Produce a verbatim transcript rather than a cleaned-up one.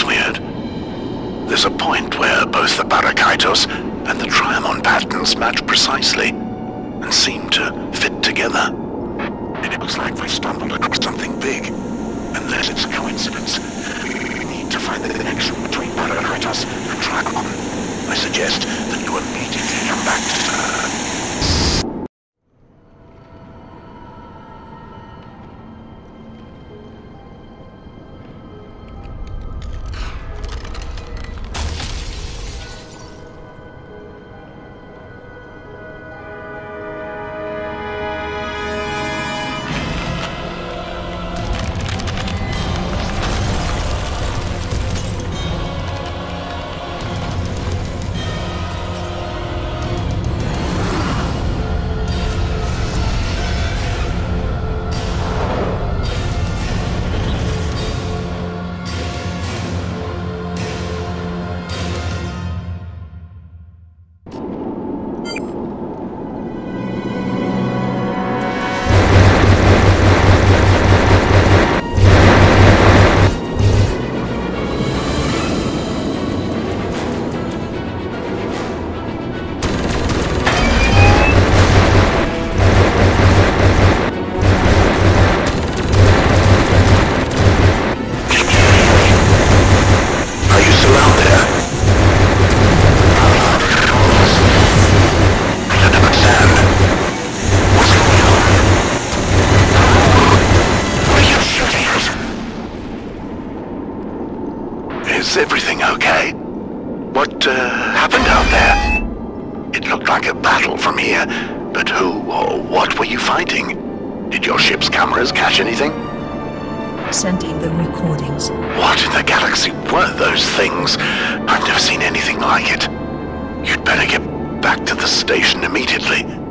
That's weird. There's a point where both the Parakaitos and the Triamon patterns match precisely, and seem to fit together. It looks like we've stumbled across something big, unless it's a coincidence. We need to find the connection between Parakaitos and Triamon. I suggest that you immediately come back to her. Is everything okay? What uh, happened out there? It looked like a battle from here, but who or what were you fighting? Did your ship's cameras catch anything? Sending the recordings. What in the galaxy were those things? I've never seen anything like it. You'd better get back to the station immediately.